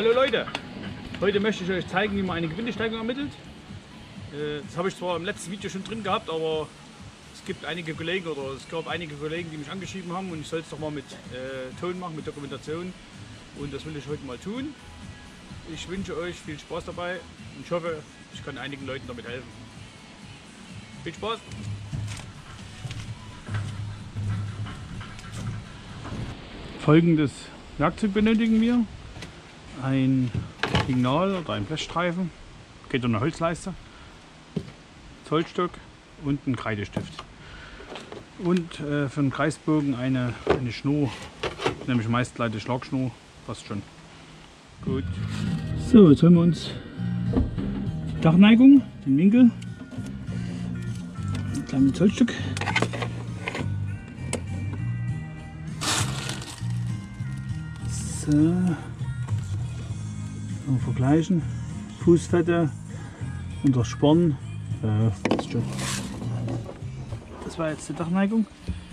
Hallo Leute, heute möchte ich euch zeigen, wie man eine Gewindesteigung ermittelt. Das habe ich zwar im letzten Video schon drin gehabt, aber es gab einige Kollegen, die mich angeschrieben haben und ich soll es doch mal mit Ton machen, mit Dokumentation, und das will ich heute mal tun. Ich wünsche euch viel Spaß dabei und ich hoffe, ich kann einigen Leuten damit helfen. Viel Spaß! Folgendes Werkzeug benötigen wir: ein Signal oder ein Blechstreifen, geht um eine Holzleiste, Zollstock und ein Kreidestift. Und für den Kreisbogen eine Schnur, nämlich meist leider Schlagschnur, passt schon. Gut. So, jetzt holen wir uns die Dachneigung, den Winkel, ein kleines Zollstock. So. Und vergleichen. Fußfette und der Sporn. Ist schon. Das war jetzt die Dachneigung.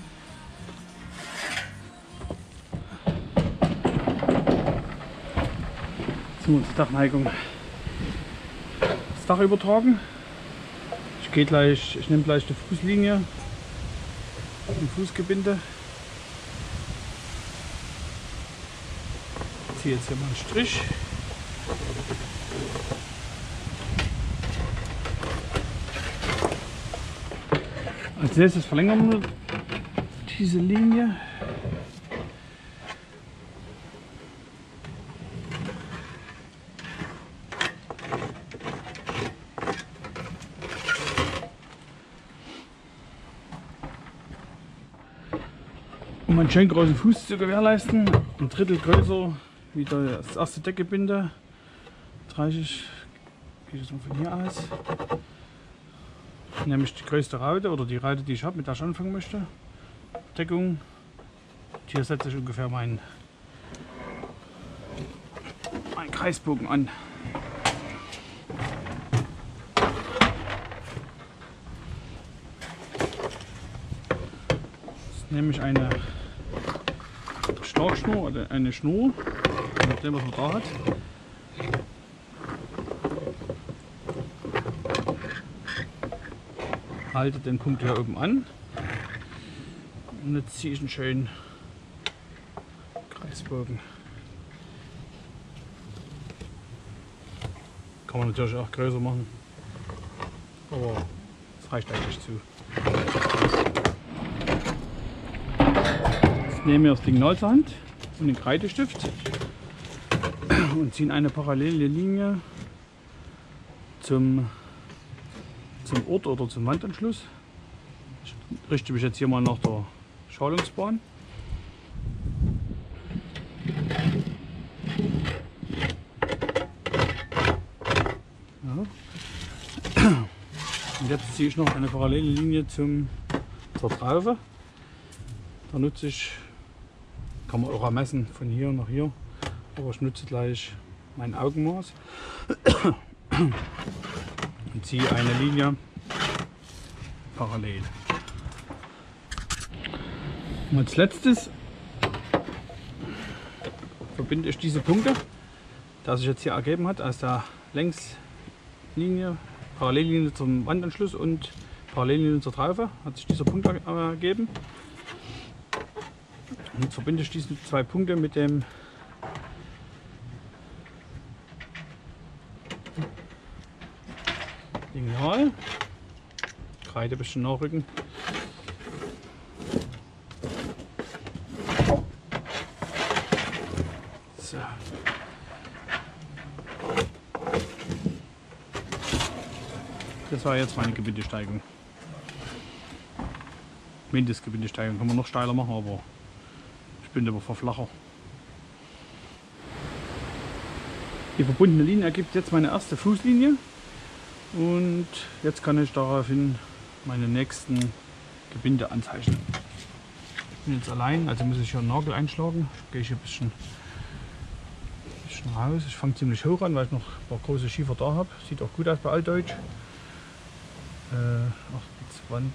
So, die Dachneigung. Das Dach übertragen. Ich nehme gleich die Fußlinie, die Fußgebinde. Ich ziehe jetzt hier mal einen Strich. Als nächstes verlängern wir diese Linie. Um einen schön großen Fuß zu gewährleisten, ein Drittel größer wie das erste Deckgebinde, gehe ich jetzt mal von hier aus. Nämlich die größte Raute oder die Raute, die ich habe, mit der ich anfangen möchte. Deckung. Und hier setze ich ungefähr meinen Kreisbogen an. Jetzt nehme ich eine Schlagschnur oder eine Schnur, je nachdem was man da hat. Halte den Punkt hier oben an und jetzt ziehe ich einen schönen Kreisbogen. Kann man natürlich auch größer machen, aber das reicht eigentlich zu. Jetzt nehmen wir das Signal zur Hand und den Kreidestift und ziehen eine parallele Linie zum Ort oder zum Wandanschluss. Ich richte mich jetzt hier mal nach der Schalungsbahn. Ja. Und jetzt ziehe ich noch eine parallele Linie zur Traufe. Da nutze ich, kann man auch ermessen von hier nach hier, aber ich nutze gleich mein Augenmaß. Und ziehe eine Linie parallel. Und als letztes verbinde ich diese Punkte, das sich jetzt hier ergeben hat, aus der Längslinie, Parallellinie zum Wandanschluss und Parallellinie zur Traufe, hat sich dieser Punkt ergeben. Und jetzt verbinde ich diese zwei Punkte mit dem Signal. Kreide ein bisschen nachrücken. So. Das war jetzt meine Gewindesteigung. Mindestgewindesteigung kann man noch steiler machen, aber ich bin aber verflacher. Die verbundene Linie ergibt jetzt meine erste Fußlinie. Und jetzt kann ich daraufhin meine nächsten Gebinde anzeichnen. Ich bin jetzt allein, also muss ich hier einen Nagel einschlagen. Gehe ich hier ein bisschen raus. Ich fange ziemlich hoch an, weil ich noch ein paar große Schiefer da habe. Sieht auch gut aus bei Altdeutsch. 28.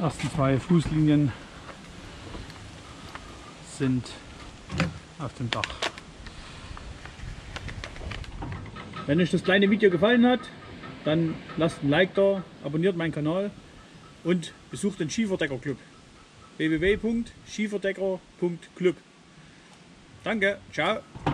ersten 2 Fußlinien sind auf dem Dach. Wenn euch das kleine Video gefallen hat, dann lasst ein Like da, abonniert meinen Kanal und besucht den Schieferdecker Club. www.schieferdecker.club. Danke, ciao.